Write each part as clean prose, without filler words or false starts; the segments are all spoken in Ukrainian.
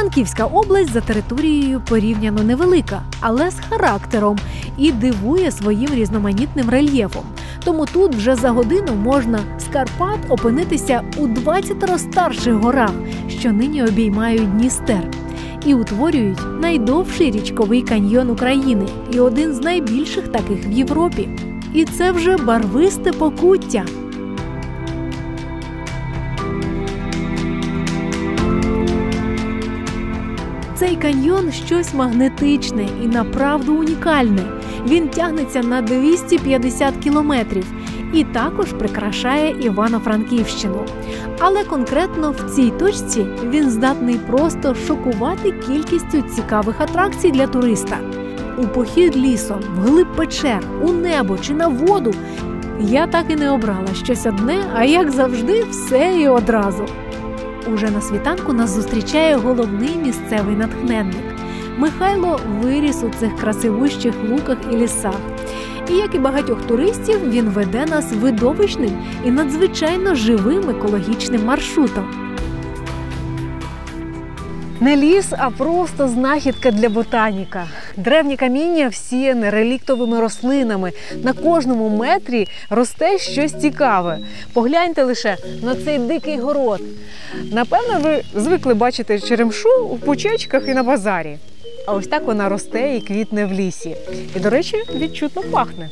Франківська область за територією порівняно невелика, але з характером і дивує своїм різноманітним рельєфом. Тому тут вже за годину можна з Карпат опинитися у 20 старших горах, що нині обіймають Дністер. І утворюють найдовший річковий каньйон України і один з найбільших таких в Європі. І це вже барвисте Покуття. Цей каньйон – щось магнетичне і направду унікальне. Він тягнеться на 250 кілометрів і також прикрашає Івано-Франківщину. Але конкретно в цій точці він здатний просто шокувати кількістю цікавих атракцій для туриста. У похід лісом, вглиб печер, у небо чи на воду я так і не обрала щось одне, а як завжди все і одразу. Уже на світанку нас зустрічає головний місцевий натхненник. Михайло виріс у цих красивущих луках і лісах. І, як і багатьох туристів, він веде нас видовищним і надзвичайно живим екологічним маршрутом. Не ліс, а просто знахідка для ботаніка. Древнє каміння всіяне реліктовими рослинами. На кожному метрі росте щось цікаве. Погляньте лише на цей дикий город. Напевно, ви звикли бачити черемшу у пучечках і на базарі. А ось так вона росте і квітне в лісі. І, до речі, відчутно пахне.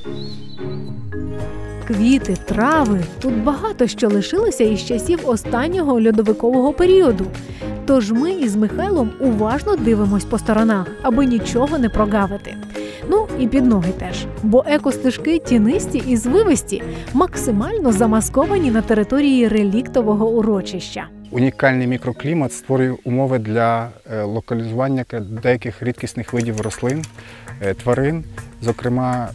Квіти, трави – тут багато що лишилося із часів останнього льодовикового періоду. Тож ми із Михайлом уважно дивимось по сторонах, аби нічого не прогавити. Ну і під ноги теж, бо екостежки тінисті і звивисті, максимально замасковані на території реліктового урочища. Унікальний мікроклімат створює умови для локалізування деяких рідкісних видів рослин, тварин. Зокрема,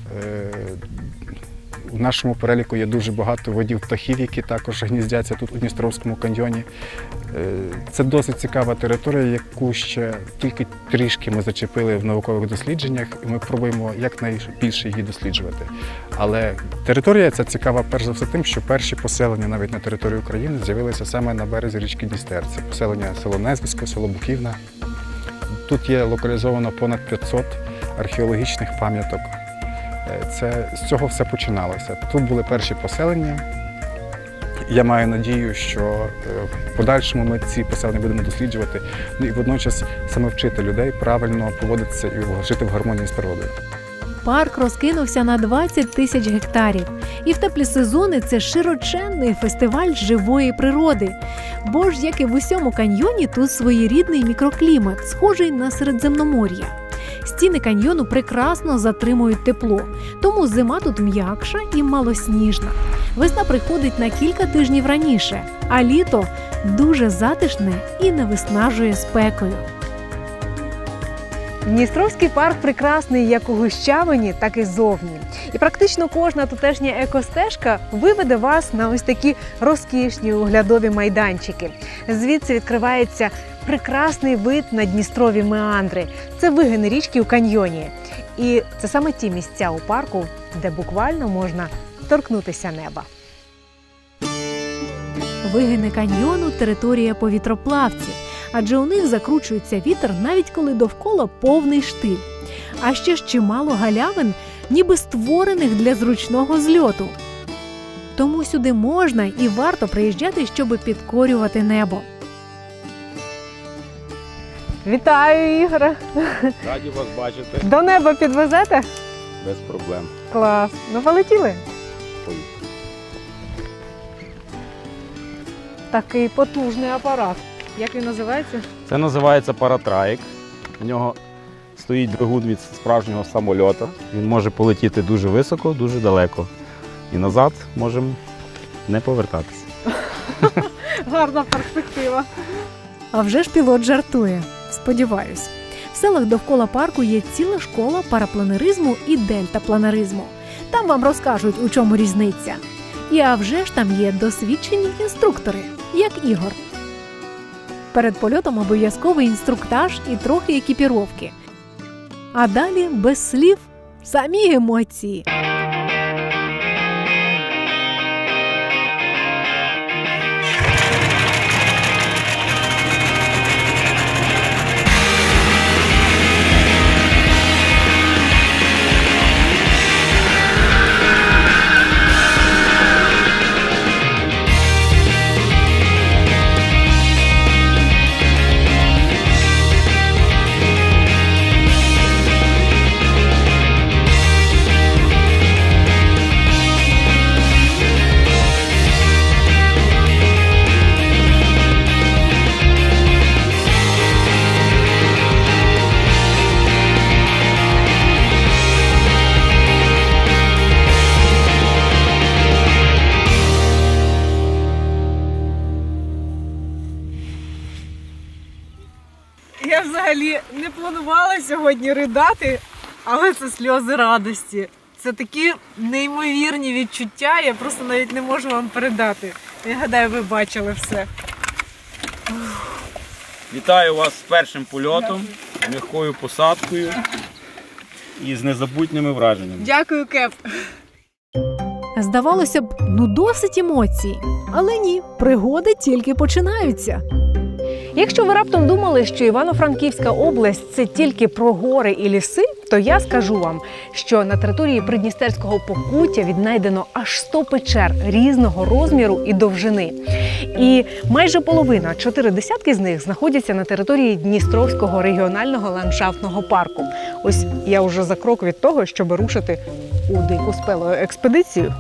у нашому переліку є дуже багато видів птахів, які також гніздяться тут у Дністровському каньйоні. Це досить цікава територія, яку ще тільки трішки ми зачепили в наукових дослідженнях, і ми пробуємо якнайбільше її досліджувати. Але територія ця цікава перш за все тим, що перші поселення навіть на території України з'явилися саме на березі річки Дністер. Це поселення село Незвисько, село Буківна. Тут є локалізовано понад 500 археологічних пам'яток. З цього все починалося. Тут були перші поселення. Я маю надію, що в подальшому ми ці поселення будемо досліджувати, і водночас саме вчити людей правильно поводитися і жити в гармонії з природою. Парк розкинувся на 20 тисяч гектарів. І в теплі сезони це широченний фестиваль живої природи. Бо ж, як і в усьому каньйоні, тут своєрідний мікроклімат, схожий на Середземномор'я. Стіни каньйону прекрасно затримують тепло, тому зима тут м'якша і малосніжна. Весна приходить на кілька тижнів раніше, а літо дуже затишне і не виснажує спекою. Дністровський парк прекрасний як у гущавині, так і зовні. І практично кожна тутешня екостежка виведе вас на ось такі розкішні оглядові майданчики. Звідси відкривається прекрасний вид на Дністрові меандри. Це вигини річки у каньйоні. І це саме ті місця у парку, де буквально можна торкнутися неба. Вигини каньйону – територія повітроплавців, адже у них закручується вітер навіть коли довкола повний штиль. А ще ж чимало галявин, ніби створених для зручного зльоту. Тому сюди можна і варто приїжджати, щоб підкорювати небо. Вітаю, Ігоре! Раді вас бачити. До неба підвезете? Без проблем. Клас! Ну, полетіли? Поїхали. Такий потужний апарат. Як він називається? Це називається паратрайк. У нього стоїть двигун від справжнього самольота. Він може полетіти дуже високо, дуже далеко. І назад можемо не повертатися. Гарна перспектива. А вже ж пілот жартує. Сподіваюсь. В селах довкола парку є ціла школа парапланеризму і дельтапланеризму. Там вам розкажуть, у чому різниця. І а вже ж там є досвідчені інструктори, як Ігор. Перед польотом обов'язковий інструктаж і трохи екіпіровки. А далі, без слів, самі емоції. взагалі не планувала сьогодні ридати, але це сльози радості. Це такі неймовірні відчуття, я просто навіть не можу вам передати. Я гадаю, ви бачили все. Вітаю вас з першим польотом, з м'якою посадкою і з незабутніми враженнями. Дякую, Кеп. Здавалося б, досить емоцій. Але ні, пригоди тільки починаються. Якщо ви раптом думали, що Івано-Франківська область – це тільки про гори і ліси, то я скажу вам, що на території Придністровського Покуття віднайдено аж 100 печер різного розміру і довжини. І майже половина, 40 з них, знаходяться на території Дністровського регіонального ландшафтного парку. Ось я вже за крок від того, щоб рушити у дику спелеоекспедицію.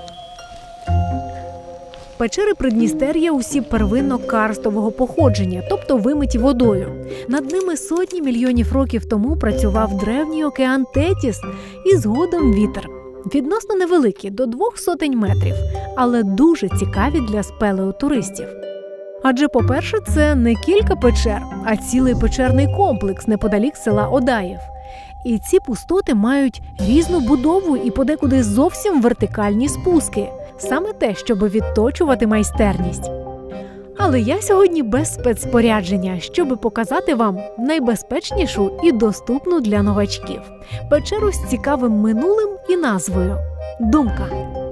Печери Придністер'я усі первинно-карстового походження, тобто вимиті водою. Над ними сотні мільйонів років тому працював древній океан Тетіс і згодом вітер. Відносно невеликі, до 200 метрів, але дуже цікаві для спелеотуристів. Адже, по-перше, це не кілька печер, а цілий печерний комплекс неподалік села Одаїв. І ці пустоти мають різну будову і подекуди зовсім вертикальні спуски. Саме те, щоб відточувати майстерність. Але я сьогодні без спецспорядження, щоб показати вам найбезпечнішу і доступну для новачків. Печеру з цікавим минулим і назвою «Думка».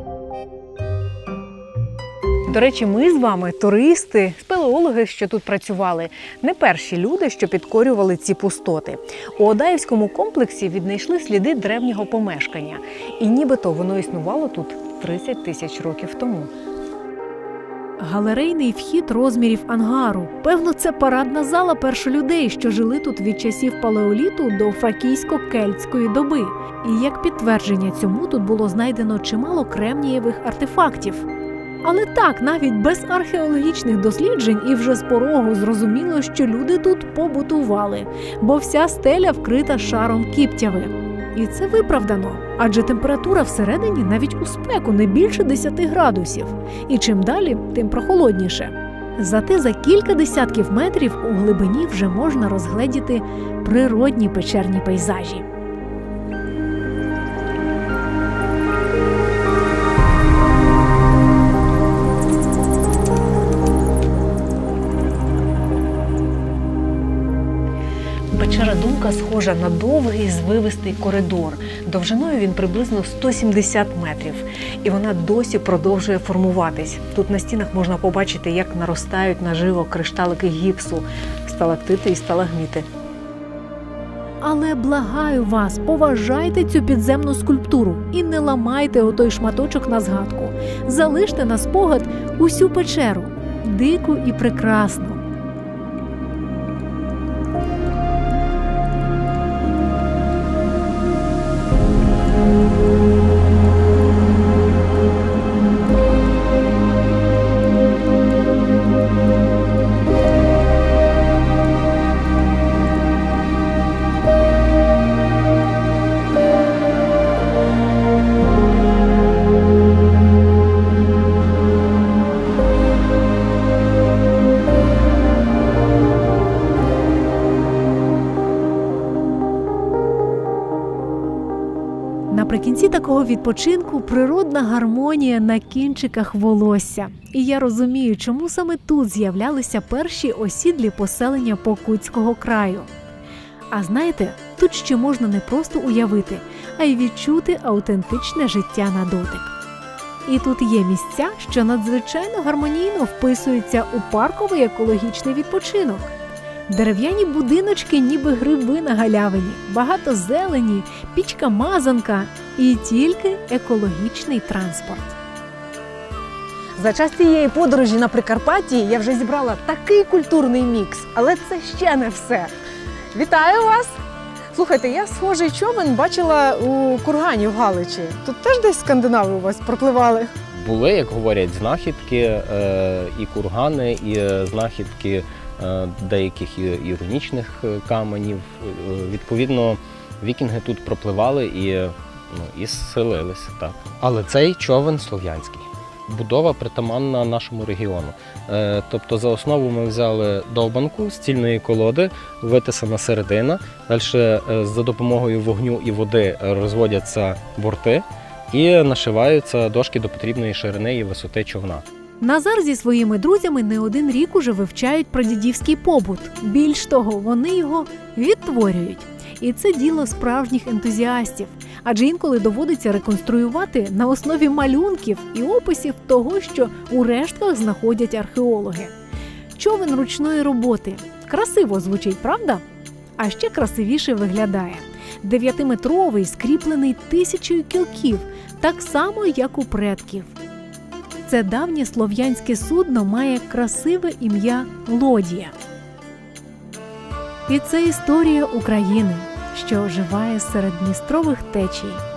До речі, ми з вами, туристи, спелеологи, що тут працювали, не перші люди, що підкорювали ці пустоти. У Одаївському комплексі віднайшли сліди древнього помешкання. І нібито воно існувало тут 30 тисяч років тому. Галерейний вхід розмірів ангару. Певно, це парадна зала першолюдей, що жили тут від часів палеоліту до фракійсько-кельтської доби. І як підтвердження цьому тут було знайдено чимало кремнієвих артефактів. Але так, навіть без археологічних досліджень і вже з порогу зрозуміло, що люди тут побутували, бо вся стеля вкрита шаром кіптяви. І це виправдано, адже температура всередині навіть у спеку не більше 10 градусів. І чим далі, тим прохолодніше. Зате за кілька десятків метрів у глибині вже можна розгледіти природні печерні пейзажі. Печера Думка схожа на довгий звивистий коридор. Довжиною він приблизно 170 метрів. І вона досі продовжує формуватись. Тут на стінах можна побачити, як наростають наживо кришталики гіпсу, сталактити і сталагміти. Але благаю вас, поважайте цю підземну скульптуру і не ламайте отой шматочок на згадку. Залиште на спогад усю печеру, дику і прекрасну. Наприкінці такого відпочинку природна гармонія на кінчиках волосся. І я розумію, чому саме тут з'являлися перші осідлі поселення Покутського краю. А знаєте, тут ще можна не просто уявити, а й відчути аутентичне життя на дотик. І тут є місця, що надзвичайно гармонійно вписуються у парковий екологічний відпочинок. Дерев'яні будиночки, ніби гриби на галявині, багато зелені, пічка-мазанка і тільки екологічний транспорт. За час цієї подорожі на Прикарпатті я вже зібрала такий культурний мікс, але це ще не все. Вітаю вас! Слухайте, я схожий човен бачила у Кургані в Галичі. Тут теж десь скандинави у вас пропливали? Були, як говорять, знахідки, і кургани, і знахідки деяких іонічних каменів. Відповідно, вікінги тут пропливали і селилися. Так. Але цей човен слов'янський. будова притаманна нашому регіону. Тобто за основу ми взяли довбанку з цільної колоди, витисана середина, далі за допомогою вогню і води розводяться борти і нашиваються дошки до потрібної ширини і висоти човна. Назар зі своїми друзями не один рік уже вивчають прадідівський побут. Більш того, вони його відтворюють. І це діло справжніх ентузіастів. Адже інколи доводиться реконструювати на основі малюнків і описів того, що у рештках знаходять археологи. Човен ручної роботи. Красиво звучить, правда? А ще красивіше виглядає. 9-метровий, скріплений 1000 кілків, так само, як у предків. Це давнє слов'янське судно має красиве ім'я Лодія. І це історія України, що оживає серед дністрових течій.